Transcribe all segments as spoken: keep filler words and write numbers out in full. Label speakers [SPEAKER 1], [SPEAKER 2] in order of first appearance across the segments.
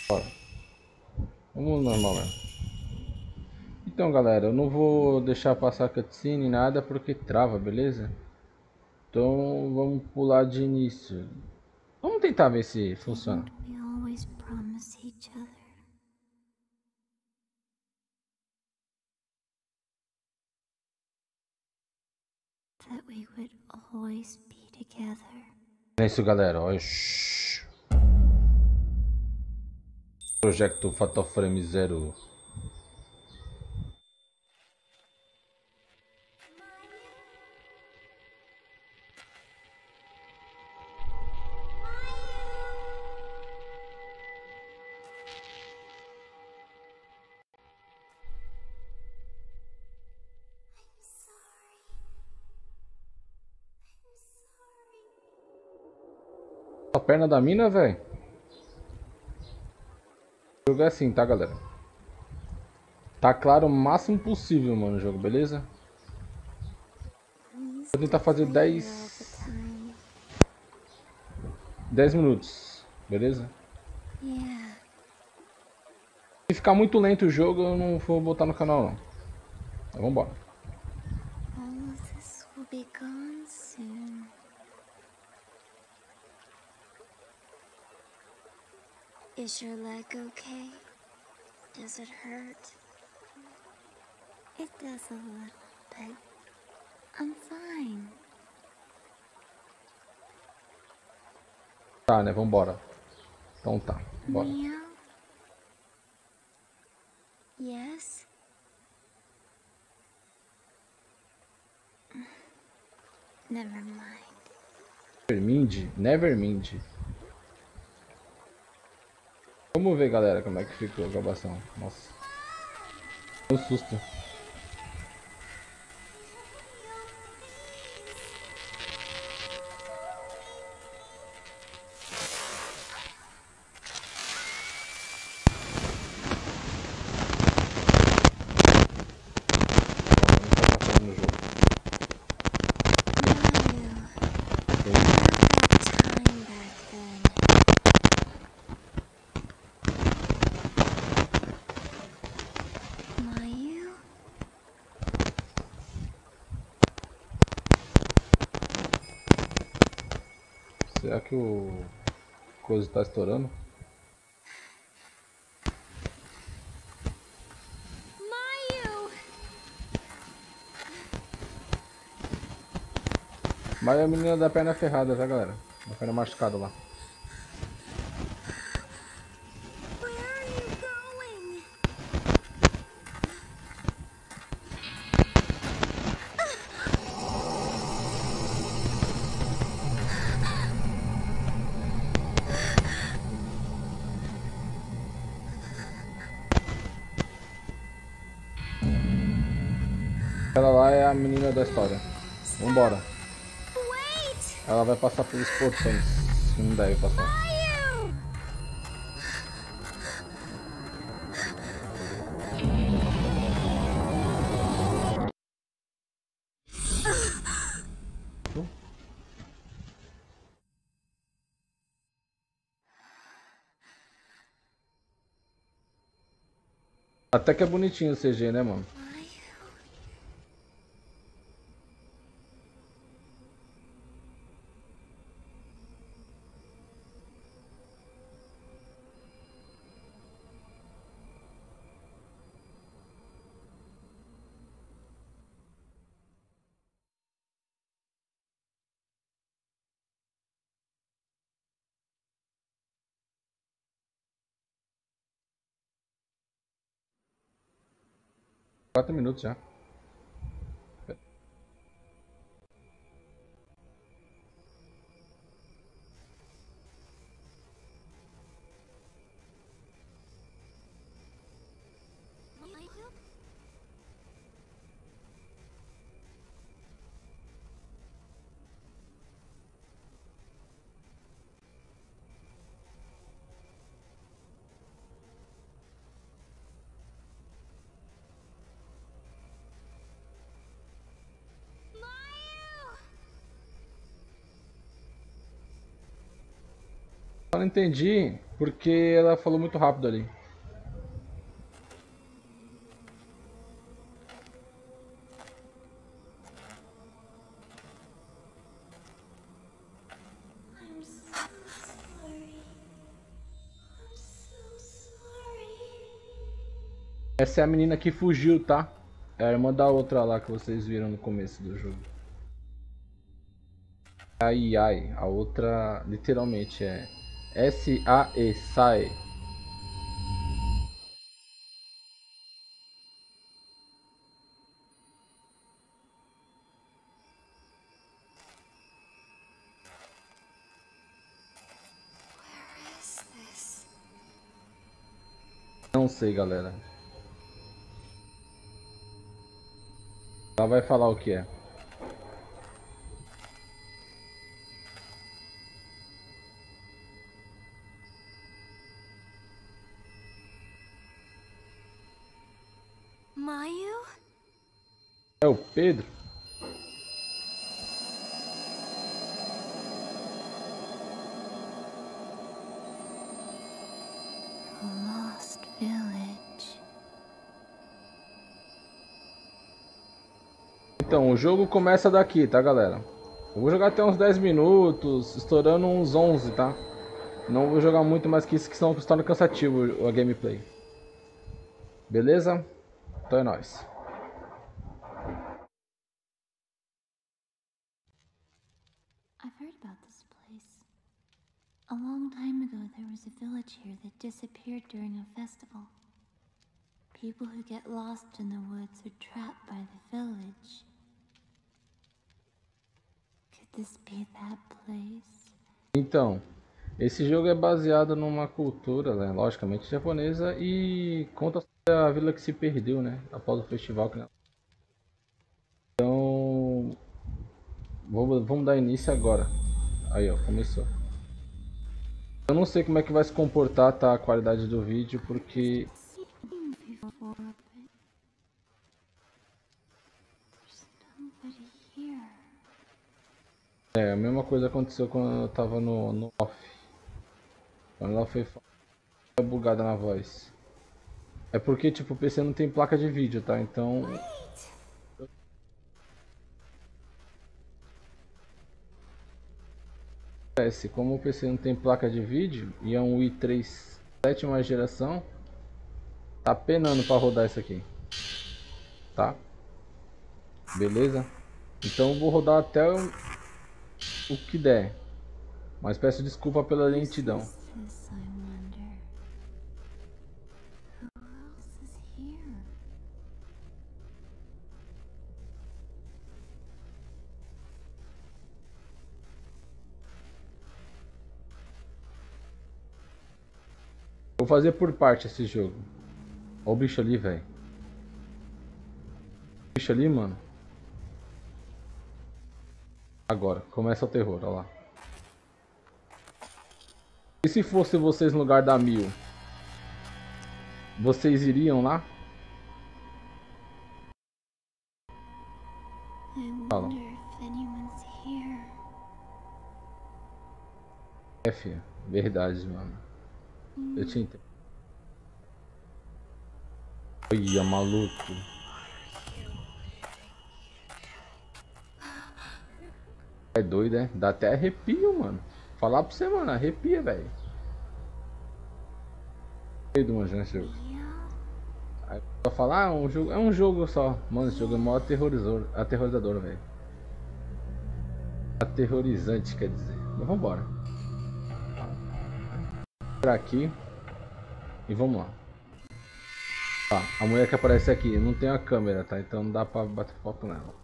[SPEAKER 1] Bora. Vamos normal mesmo. Então, galera, eu não vou deixar passar cutscene nem nada porque trava, beleza? Então, vamos pular de início. Vamos tentar ver se funciona.
[SPEAKER 2] Didn't we always promise each other that we would always be together?
[SPEAKER 1] É isso, galera. Ó, shhh. Projeto Fatal Frame Zero. A perna da mina, velho. O jogo é assim, tá, galera? Tá claro o máximo possível, mano, o jogo, beleza? Vou tentar fazer dez dez minutos, beleza?
[SPEAKER 2] Yeah.
[SPEAKER 1] Se ficar muito lento o jogo, eu não vou botar no canal, não. Então, vambora.
[SPEAKER 2] All of this will be gone soon. Is your leg okay? Does it hurt? It does a little, but I'm fine.
[SPEAKER 1] Tá, né? Vambora. Então tá, bora.
[SPEAKER 2] Meow? Yes? Never mind.
[SPEAKER 1] Nevermind? Nevermind. Vamos ver, galera, como é que ficou a gravação. Nossa. Um susto. Será que o coisa tá estourando? Mas a menina da perna ferrada, tá, galera? Da perna machucada lá. Ela lá é a menina da história. Vambora. Ela vai passar pelos portões. Se não deve passar. Até que é bonitinho o C G, né, mano? Quatro minutos já. Eu não entendi Porque ela falou muito rápido ali.
[SPEAKER 2] I'm so sorry. I'm so sorry.
[SPEAKER 1] Essa é a menina que fugiu, tá? É a irmã da outra lá que vocês viram no começo do jogo. Ai ai, a outra literalmente é S A E, Sae.
[SPEAKER 2] Where is this?
[SPEAKER 1] Não sei, galera. Ela vai falar o que é.
[SPEAKER 2] Mayu?
[SPEAKER 1] É o Pedro?
[SPEAKER 2] A lost village.
[SPEAKER 1] Então, o jogo começa daqui, tá, galera? Eu vou jogar até uns dez minutos, estourando uns onze, tá? Não vou jogar muito mais que isso, que senão se torna cansativo a gameplay. Beleza? Então é nóis.
[SPEAKER 2] I've heard about this place. A long time ago, there was a village here that disappeared during a festival. People who get lost in the woods are trapped by the village. Could this be that place?
[SPEAKER 1] Então, esse jogo é baseado numa cultura, né, logicamente japonesa, e conta sobre a vila que se perdeu, né, após o festival. Então, vamos, vamos dar início agora. Aí, ó, começou. Eu não sei como é que vai se comportar, tá, a qualidade do vídeo, porque
[SPEAKER 2] Seen before, but there's nobody here.
[SPEAKER 1] é a mesma coisa aconteceu quando eu tava no, no off. Quando ela foi bugada na voz. É porque, tipo, o P C não tem placa de vídeo, tá? Então... Como o P C não tem placa de vídeo e é um i três sétima geração, tá penando pra rodar isso aqui. Tá? Beleza? Então eu vou rodar até o, o que der. Mas peço desculpa pela lentidão.
[SPEAKER 2] This, I wonder. Who else is here?
[SPEAKER 1] Vou fazer por parte esse jogo. Olha o bicho ali, velho. O bicho ali, mano. Agora, começa o terror, olha lá. E se fosse vocês no lugar da Mil? Vocês iriam lá?
[SPEAKER 2] I
[SPEAKER 1] Fala.
[SPEAKER 2] wonder if anyone's here.
[SPEAKER 1] É, filho. Verdade, mano. Eu te entendo. Olha, maluco. É doido, é? Dá até arrepio, mano. Falar pra você, mano. Arrepia, velho. Meio do manjo nesse jogo. Aí só falar, ah, um jogo, é um jogo só. Mano, esse jogo é mó aterrorizador, aterrorizador, velho. Aterrorizante, quer dizer. Mas vambora. Entrar aqui. E vamos lá. Tá, a mulher que aparece aqui não tem a câmera, tá? Então não dá pra bater foto nela.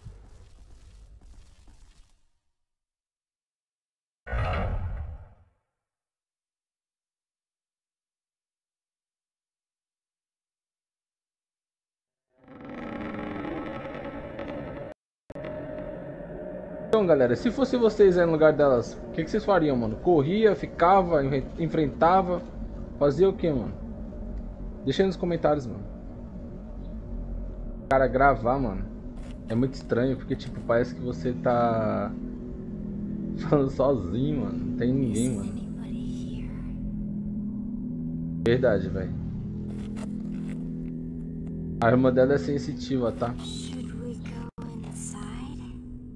[SPEAKER 1] Então, galera, se fosse vocês aí no lugar delas, o que, que vocês fariam, mano? Corria, ficava, enfrentava, fazia o que, mano? Deixa aí nos comentários, mano. Cara, gravar, mano, é muito estranho, porque, tipo, parece que você tá falando sozinho, mano. Não tem ninguém,
[SPEAKER 2] Is
[SPEAKER 1] mano.
[SPEAKER 2] anybody here?
[SPEAKER 1] Verdade, velho. A arma dela é sensitiva, tá?
[SPEAKER 2] Should we go inside?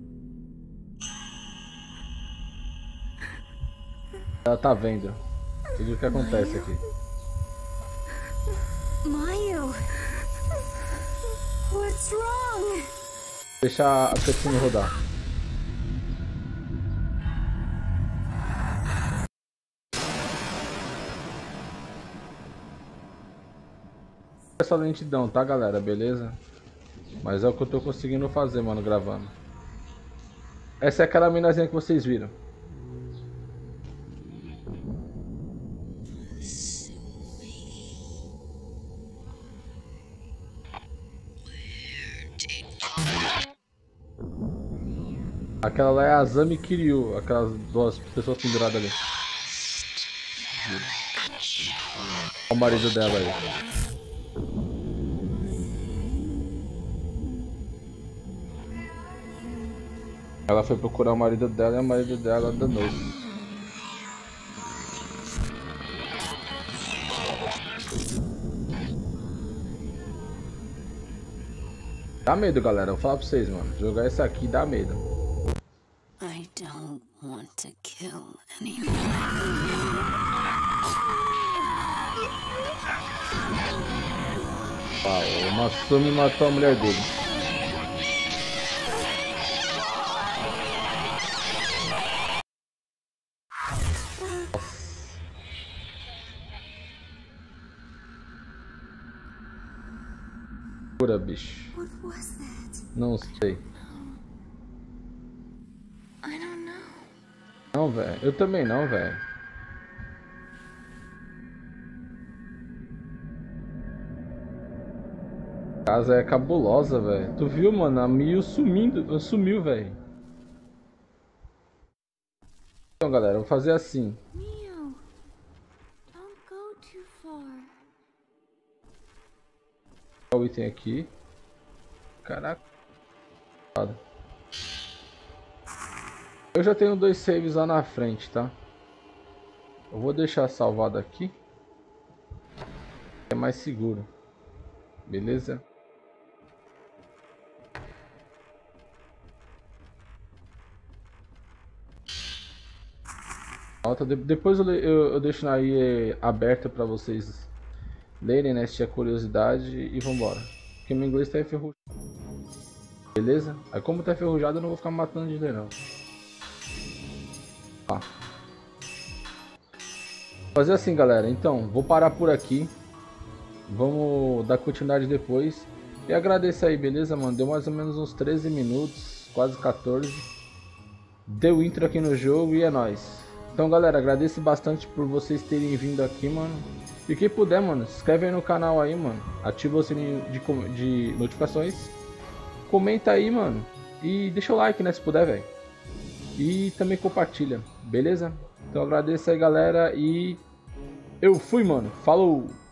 [SPEAKER 1] Ela tá vendo tudo o que acontece aqui.
[SPEAKER 2] Mayu! What's wrong?
[SPEAKER 1] Deixa a cutscene rodar. Essa lentidão, tá, galera? Beleza? Mas é o que eu tô conseguindo fazer, mano, gravando. Essa é aquela minazinha que vocês viram. Aquela lá é a Azami Kiryu, aquelas duas pessoas penduradas ali. Olha o marido dela aí. Ela foi procurar o marido dela e o marido dela danou. Dá medo, galera. Eu vou falar pra vocês, mano. Jogar isso aqui dá medo.
[SPEAKER 2] I don't want to kill anyone.
[SPEAKER 1] Uau, o Masumi matou a mulher dele. Pura, bicho.
[SPEAKER 2] What was that?
[SPEAKER 1] Não sei.
[SPEAKER 2] I don't know.
[SPEAKER 1] Não, velho. Eu também não, velho. A casa é cabulosa, velho. Tu viu, mano? A Miu sumindo, sumiu, velho. Então, galera, eu vou fazer assim.
[SPEAKER 2] Mio, don't go too far.
[SPEAKER 1] Olha o item aqui. Caraca. Eu já tenho dois saves lá na frente, tá? Eu vou deixar salvado aqui. É mais seguro. Beleza? Depois eu, eu, eu deixo aí aberta para vocês lerem, né? Se tiver curiosidade, e vambora. Porque meu inglês tá enferrujado. Beleza? Aí como tá enferrujado eu não vou ficar matando de ler não. Tá. Fazer assim, galera. Então, vou parar por aqui. Vamos dar continuidade depois. E agradeço aí, beleza, mano? Deu mais ou menos uns treze minutos, quase quatorze. Deu intro aqui no jogo e é nóis. Então, galera, agradeço bastante por vocês terem vindo aqui, mano. E quem puder, mano, se inscreve aí no canal aí, mano. Ativa o sininho de, de notificações. Comenta aí, mano. E deixa o like, né, se puder, velho. E também compartilha, beleza? Então agradeço aí, galera. E eu fui, mano. Falou!